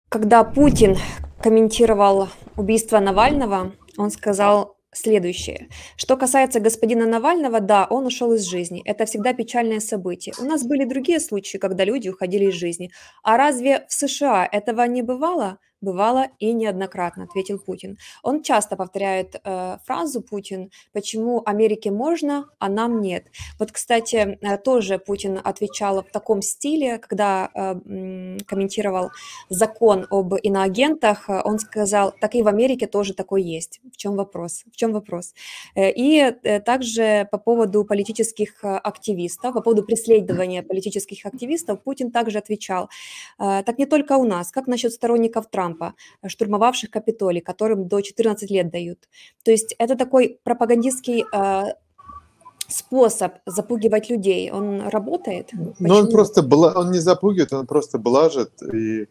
Когда Путин комментировал убийство Навального, он сказал следующее. Что касается господина Навального, да, он ушел из жизни. Это всегда печальное событие. У нас были другие случаи, когда люди уходили из жизни. А разве в США этого не бывало? Бывало и неоднократно, ответил Путин. Он часто повторяет фразу Путин, почему Америке можно, а нам нет. Вот, кстати, тоже Путин отвечал в таком стиле, когда комментировал закон об иноагентах, он сказал, так и в Америке тоже такой есть. В чем вопрос? В чем вопрос? И также по поводу политических активистов, по поводу преследования политических активистов, Путин также отвечал, так не только у нас, как насчет сторонников Трампа, штурмовавших Капитолий, которым до 14 лет дают. То есть это такой пропагандистский способ запугивать людей. Он работает? Но он Почему? просто он не запугивает, он просто блажит. И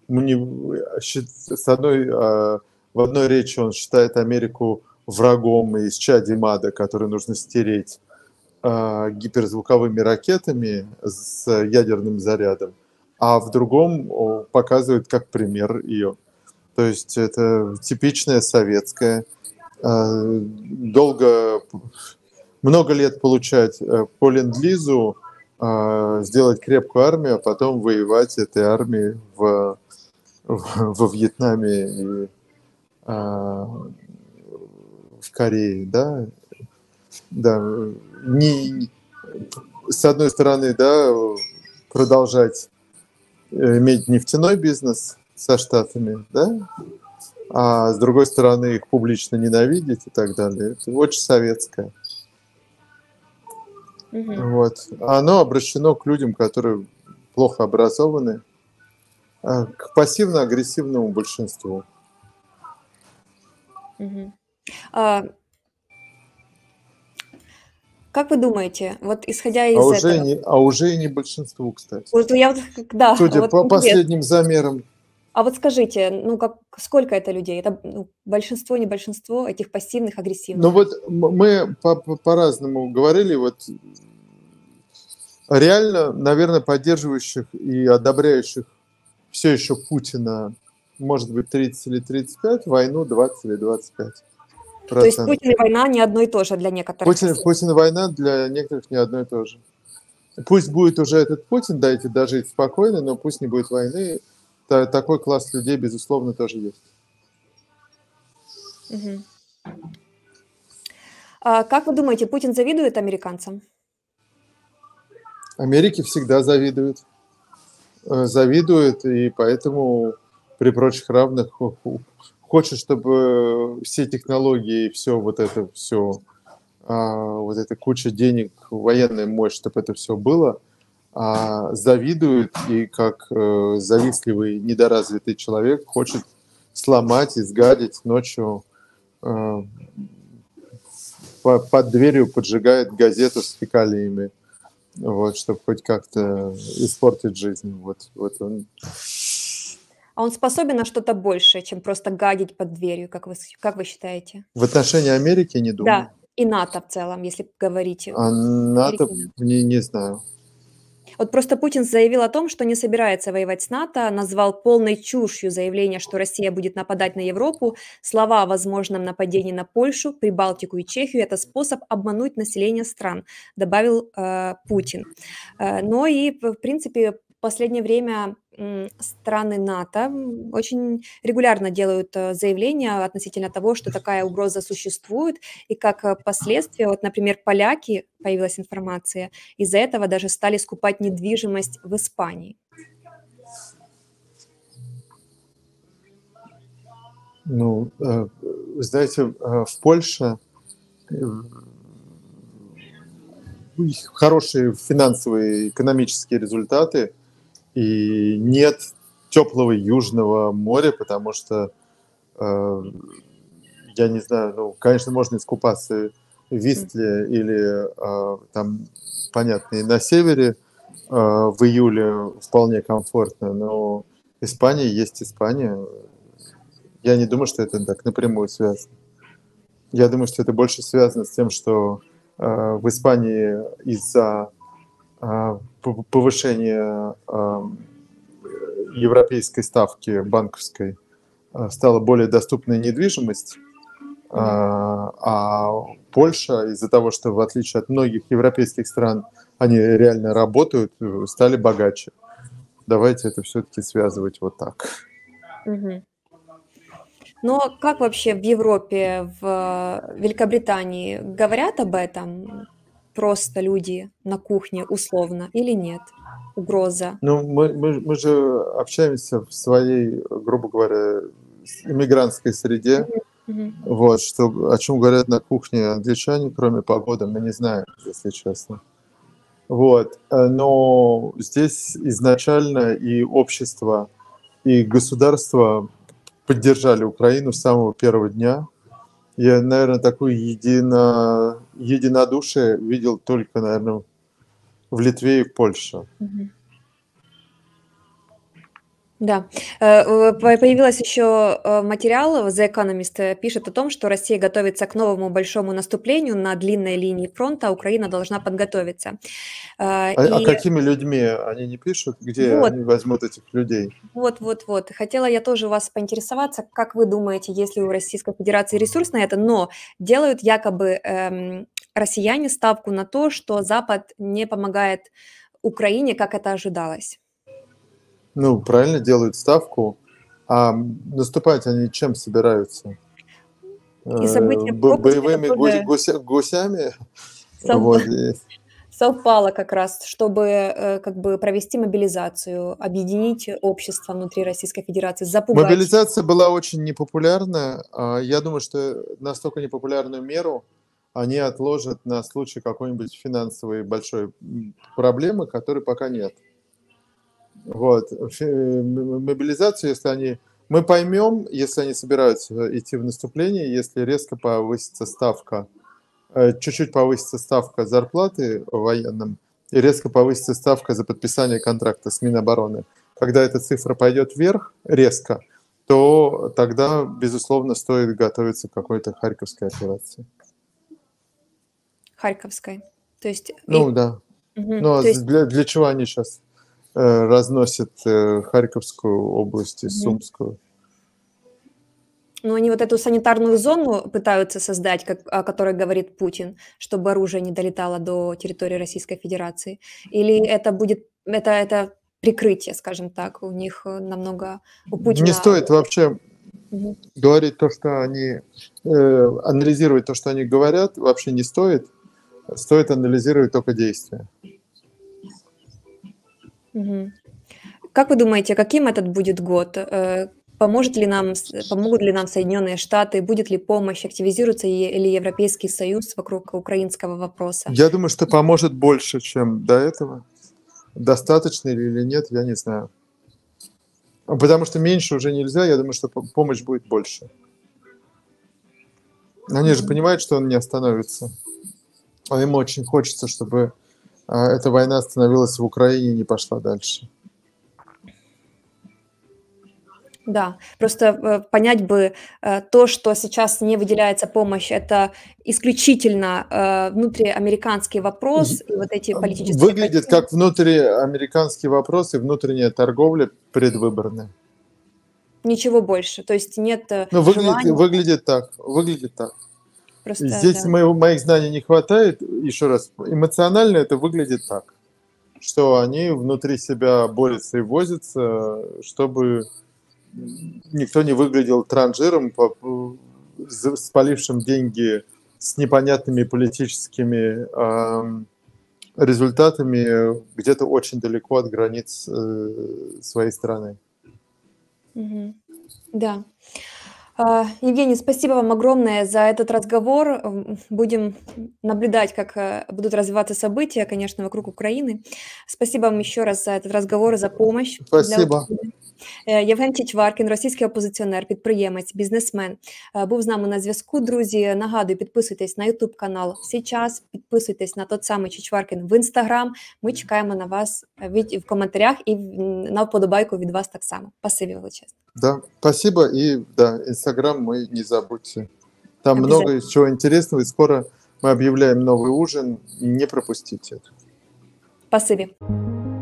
с одной, в одной речи он считает Америку врагом и исчадием ада, который нужно стереть гиперзвуковыми ракетами с ядерным зарядом, а в другом показывает как пример ее. То есть это типичная советская, много лет получать по ленд-лизу, сделать крепкую армию, а потом воевать этой армией во Вьетнаме и в Корее, да, да, с одной стороны, да, продолжать иметь нефтяной бизнес со Штатами, да, а с другой стороны их публично ненавидеть и так далее. Это очень советское. Вот. Оно обращено к людям, которые плохо образованы, к пассивно-агрессивному большинству. Как вы думаете, вот исходя из этого? Уже и не большинству, кстати. Вот я вот, да, Судя вот по интересно. последним замерам. А вот скажите, ну сколько это людей? Это большинство, не большинство этих пассивных, агрессивных? Ну вот мы по-разному говорили, вот реально, наверное, поддерживающих и одобряющих все еще Путина, может быть, 30 или 35, войну 20 или 25%. То есть Путин и война не одно и то же для некоторых. Путин и война для некоторых не одно и то же. Пусть будет уже этот Путин, дайте дожить спокойно, но пусть не будет войны. Такой класс людей, безусловно, тоже есть. Как вы думаете, Путин завидует американцам? Америке всегда завидуют. Завидуют, и поэтому при прочих равных хочет, чтобы все технологии, все вот это все, вот эта куча денег, военная мощь, чтобы это все было, завидует, и как завистливый, недоразвитый человек хочет сломать, изгадить ночью, под дверью поджигает газету с фекалиями, вот, чтобы хоть как-то испортить жизнь. Вот он. А он способен на что-то большее, чем просто гадить под дверью, как вы считаете? В отношении Америки не думаю. Да, и НАТО в целом, если говорить. А НАТО не знаю. Вот просто Путин заявил о том, что не собирается воевать с НАТО, назвал полной чушью заявление, что Россия будет нападать на Европу. Слова о возможном нападении на Польшу, Прибалтику и Чехию – это способ обмануть население стран, добавил Путин. Но и, в принципе, в последнее время страны НАТО очень регулярно делают заявления относительно того, что такая угроза существует, и как последствие, вот, например, поляки, появилась информация, из-за этого даже стали скупать недвижимость в Испании. Ну, знаете, в Польше хорошие финансовые, экономические результаты, и нет теплого Южного моря, потому что, я не знаю, ну, конечно, можно искупаться в Вистле или там, понятно, и на севере в июле вполне комфортно, но Испания есть Испания. Я не думаю, что это так напрямую связано. Я думаю, что это больше связано с тем, что в Испании из-за повышения европейской ставки банковской стала более доступной недвижимость, а Польша из-за того, что в отличие от многих европейских стран они реально работают, стали богаче. Давайте это все-таки связывать вот так. Мгм. Но как вообще в Европе, в Великобритании говорят об этом просто люди на кухне условно или нет? Угроза. Ну, мы же общаемся в своей, грубо говоря, иммигрантской среде. Мгм. Мгм. Вот, что, о чем говорят на кухне англичане, кроме погоды, мы не знаем, если честно. Вот, но здесь изначально и общество, и государство поддержали Украину с самого первого дня. Я, наверное, такое единодушие видел только, наверное, в Литве и в Польше. Мгм. Да. Появилось еще материал, The Economist пишет о том, что Россия готовится к новому большому наступлению на длинной линии фронта, а Украина должна подготовиться. А И какими людьми они не пишут? Где вот, они возьмут этих людей? вот. Хотела я тоже у вас поинтересоваться, как вы думаете, есть ли у Российской Федерации ресурс на это, но делают якобы россияне ставку на то, что Запад не помогает Украине, как это ожидалось. Ну, правильно делают ставку. А наступать они чем собираются? И события в Крокусе это Боевыми тоже гусями? совпало. Вот. Совпало как раз, чтобы, как бы провести мобилизацию, объединить общество внутри Российской Федерации, запугать. Мобилизация была очень непопулярна. Я думаю, что настолько непопулярную меру они отложат на случай какой-нибудь финансовой большой проблемы, которой пока нет. Вот. Мобилизацию, если они... Мы поймем, если они собираются идти в наступление, если резко повысится ставка, чуть-чуть повысится ставка зарплаты военным и резко повысится ставка за подписание контракта с Минобороны. Когда эта цифра пойдет вверх резко, то тогда, безусловно, стоит готовиться к какой-то Харьковской операции. Харьковской. То есть, Ну да. Ну а то есть, для чего они сейчас разносят Харьковскую область и мгм. Сумскую? Ну, они вот эту санитарную зону пытаются создать, о которой говорит Путин, чтобы оружие не долетало до территории Российской Федерации. Или это будет, это прикрытие, скажем так, у них намного, у Не Путина. стоит вообще Мгм. говорить то, что они... анализировать то, что они говорят, вообще не стоит. Стоит анализировать только действия. Мгм. Как вы думаете, каким этот будет год? Помогут ли нам Соединенные Штаты? Будет ли помощь? Активизируется ли Европейский Союз вокруг украинского вопроса? Я думаю, что поможет больше, чем до этого. Достаточно или нет, я не знаю. Потому что меньше уже нельзя, я думаю, что помощь будет больше. Они же Мгм. понимают, что он не остановится. А им очень хочется, чтобы эта война остановилась в Украине и не пошла дальше. Да, просто понять бы то, что сейчас не выделяется помощь, это исключительно внутриамериканский вопрос и вот эти политические Выглядит мотивы. как внутриамериканский вопрос и внутренняя торговля предвыборная. Ничего больше. То есть нет Ну, желания выглядит так. Выглядит так. просто, Здесь да. моих знаний не хватает. Еще раз, эмоционально это выглядит так, что они внутри себя борются и возятся, чтобы никто не выглядел транжиром, спалившим деньги с непонятными политическими результатами где-то очень далеко от границ своей страны. Мгм. Да. Евгений, спасибо вам огромное за этот разговор. Будем наблюдать, как будут развиваться события, конечно, вокруг Украины. Спасибо вам еще раз за этот разговор, за помощь для Спасибо. України. Євген Чичваркін, російський опозиціонер, підприємець, бізнесмен, був з нами на зв'язку. Друзі, нагадую, підписуйтесь на YouTube канал «Сейчас», підписуйтесь на тот самий Чичваркін в Instagram. Ми чекаємо на вас в коментарях і на вподобайку від вас так само. Спасибі величезне. Да, спасибо. И да, Инстаграм мы не забудьте. Там Обязательно. много чего интересного. И скоро мы объявляем новый ужин. Не пропустите это. Спасибі.